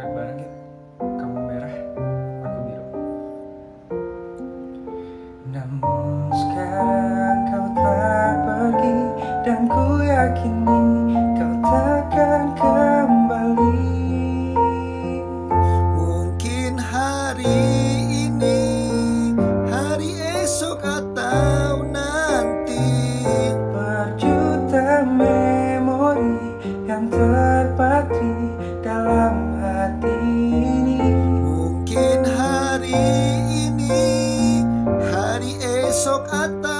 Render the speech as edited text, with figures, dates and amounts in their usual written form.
duet bareng yuk. Kamu merah, aku biru. Namun sekarang kau telah pergi, dan ku yakini kau takkan kembali. Mungkin hari ini, hari esok atau nanti, berjuta memori yang terpatri dalam hati ini. mungkin hari ini, hari esok atau